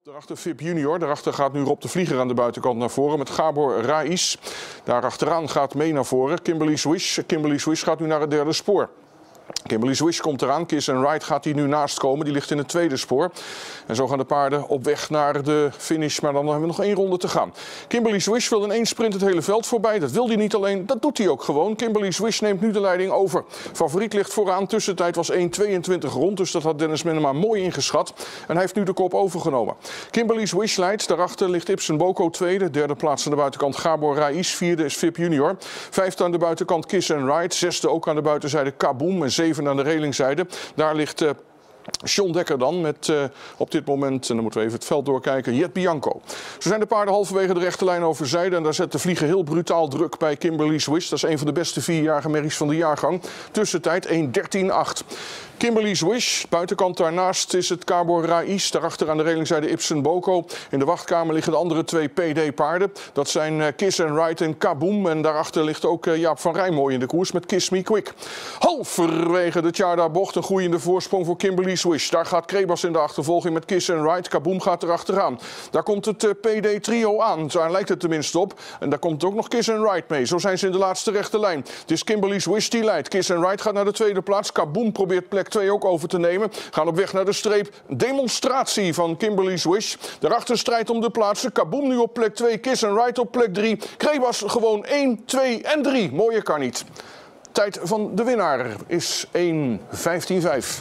Daarachter Fip Junior, daarachter gaat nu Rob de Vlieger aan de buitenkant naar voren met Gabor Rais. Daarachteraan gaat mee naar voren Kimberly Swish. Kimberly Swish gaat nu naar het derde spoor. Kimberly Swish komt eraan, Kiss and Ride gaat hier nu naast komen, die ligt in het tweede spoor. En zo gaan de paarden op weg naar de finish, maar dan hebben we nog 1 ronde te gaan. Kimberly Swish wil in 1 sprint het hele veld voorbij, dat wil hij niet alleen, dat doet hij ook gewoon. Kimberly Swish neemt nu de leiding over. Favoriet ligt vooraan, tussentijd was 1:22 rond, dus dat had Dennis Minema mooi ingeschat. En hij heeft nu de kop overgenomen. Kimberly Swish leidt, daarachter ligt Ibsen Boko tweede, derde plaats aan de buitenkant Gabor Rais, vierde is Fip Junior. Vijfde aan de buitenkant Kiss and Ride, zesde ook aan de buitenzijde Kaboom en 7 aan de relingzijde. Daar ligt John Dekker dan met op dit moment, en dan moeten we even het veld doorkijken, Jet Bianco. Zo zijn de paarden halverwege de rechte lijn over zijde en daar zet de vlieger heel brutaal druk bij Kimberly Swish. Dat is een van de beste 4-jarige merries van de jaargang. Tussentijd 1:13.8. Kimberly Swish, buitenkant daarnaast is het Gabor Rais. Daarachter aan de relingzijde Ibsen Boko. In de wachtkamer liggen de andere 2 PD-paarden. Dat zijn Kiss and Ride en Kaboom. En daarachter ligt ook Jaap van Rijn mooi in de koers met Kiss Me Quick. Halverwege de Tjarda-bocht een groeiende voorsprong voor Kimberly Swish. Daar gaat Krebas in de achtervolging met Kiss and Ride. Kaboom gaat erachteraan. Daar komt het PD-trio aan. Daar lijkt het tenminste op. En daar komt ook nog Kiss and Ride mee. Zo zijn ze in de laatste rechte lijn. Het is Kimberly Swish die leidt. Kiss and Ride gaat naar de tweede plaats. Kaboom probeert plek 2 ook over te nemen. Gaan op weg naar de streep. Demonstratie van Kimberly Swish. Daarachter strijd om de plaatsen. Kaboom nu op plek 2. Kiss and Ride op plek 3. Krebas gewoon 1, 2 en 3. Mooier kan niet. Tijd van de winnaar is 1:15.5.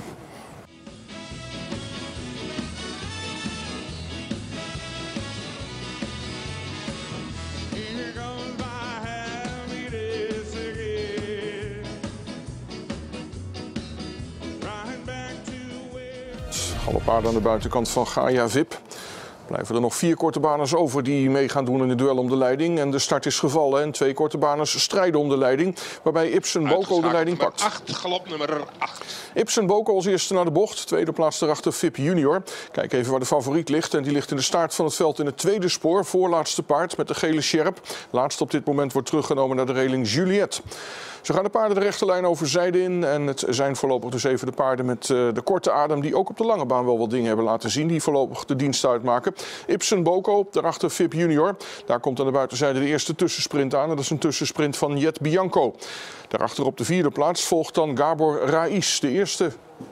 Alle paarden aan de buitenkant van Gaia VIP. Blijven er nog 4 korte baners over die mee gaan doen in het duel om de leiding. En de start is gevallen en 2 korte baners strijden om de leiding. Waarbij Ibsen Boko de leiding pakt. 8, galop nummer 8. Ibsen Boko als eerste naar de bocht. Tweede plaats daarachter Fip Junior. Kijk even waar de favoriet ligt. En die ligt in de staart van het veld in het tweede spoor. Voorlaatste paard met de gele sjerp. Laatst op dit moment wordt teruggenomen naar de reling Juliette. Zo gaan de paarden de rechte lijn over zijde in. En het zijn voorlopig dus even de paarden met de korte adem die ook op de lange baan wel wat dingen hebben laten zien. Die voorlopig de dienst uitmaken. Ibsen Boko, daarachter Fip Junior. Daar komt aan de buitenzijde de eerste tussensprint aan. En dat is een tussensprint van Jet Bianco. Daarachter op de vierde plaats volgt dan Gabor Rais. De eerste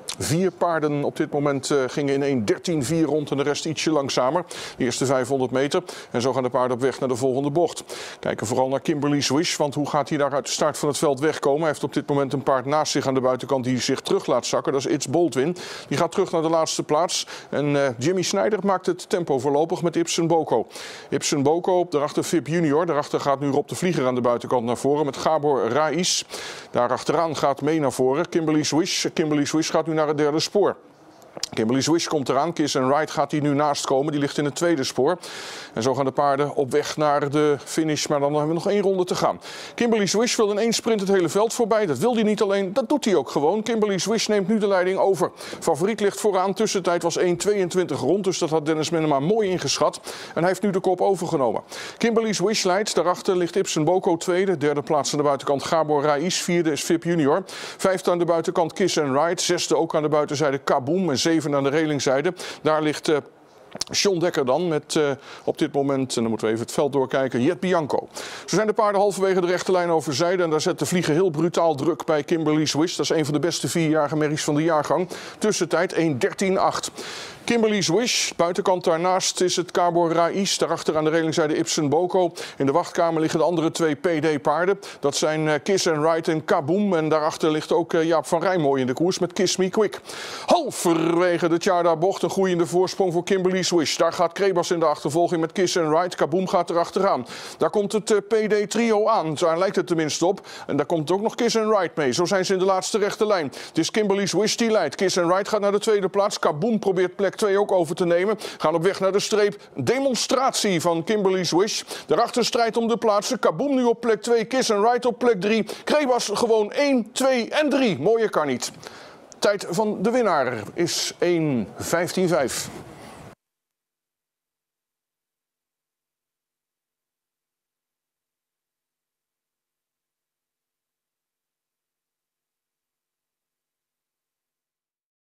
4 paarden op dit moment gingen in 1:13.4 rond en de rest ietsje langzamer. De eerste 500 meter. En zo gaan de paarden op weg naar de volgende bocht. Kijken vooral naar Kimberly Swish, want hoe gaat hij daar uit de start van het veld wegkomen? Hij heeft op dit moment een paard naast zich aan de buitenkant die zich terug laat zakken. Dat is It's Baldwin. Die gaat terug naar de laatste plaats. En Jimmy Snijder maakt het tempo voorlopig met Ibsen Boko. Ibsen Boko, daarachter Fip Junior. Daarachter gaat nu Rob de Vlieger aan de buitenkant naar voren met Gabor Rais. Daarachteraan gaat mee naar voren Kimberly Swish. Kimberly Swish gaat nu naar het derde spoor. Kimberly Swish komt eraan, Kiss and Ride gaat hier nu naast komen, die ligt in het tweede spoor. En zo gaan de paarden op weg naar de finish, maar dan hebben we nog 1 ronde te gaan. Kimberly Swish wil in 1 sprint het hele veld voorbij, dat wil hij niet alleen, dat doet hij ook gewoon. Kimberly Swish neemt nu de leiding over. Favoriet ligt vooraan, tussentijd was 1:22 rond, dus dat had Dennis Minema mooi ingeschat. En hij heeft nu de kop overgenomen. Kimberly Swish leidt, daarachter ligt Ibsen Boko tweede, derde plaats aan de buitenkant Gabor Rais, vierde is Fip Junior. Vijfde aan de buitenkant Kiss and Ride, zesde ook aan de buitenzijde Kaboom en 7 aan de relingzijde. Daar ligt John Dekker dan met op dit moment, en dan moeten we even het veld doorkijken, Jet Bianco. Zo zijn de paarden halverwege de rechte lijn over zijde en daar zet de vlieger heel brutaal druk bij Kimberly Swish. Dat is een van de beste 4-jarige merries van de jaargang. Tussentijd 1:13.8. Kimberly Swish, buitenkant daarnaast is het Gabor Rais. Daarachter aan de relingzijde Ibsen Boko. In de wachtkamer liggen de andere 2 PD-paarden. Dat zijn Kiss and Ride en Kaboom. En daarachter ligt ook Jaap van Rijn mooi in de koers met Kiss Me Quick. Halverwege de Tjarda-bocht een groeiende voorsprong voor Kimberly Swish. Daar gaat Krebas in de achtervolging met Kiss and Ride. Kaboom gaat erachteraan. Daar komt het PD-trio aan. Daar lijkt het tenminste op. En daar komt ook nog Kiss and Ride mee. Zo zijn ze in de laatste rechte lijn. Het is Kimberly Swish die leidt. Kiss and Ride gaat naar de tweede plaats. Kaboom probeert plek 2 ook over te nemen. Gaan op weg naar de streep. Demonstratie van Kimberly Swish. Daarachter strijd om de plaatsen. Kaboom nu op plek 2. Kiss and Ride op plek 3. Krebas gewoon 1, 2 en 3. Mooier kan niet. Tijd van de winnaar is 1:15.5.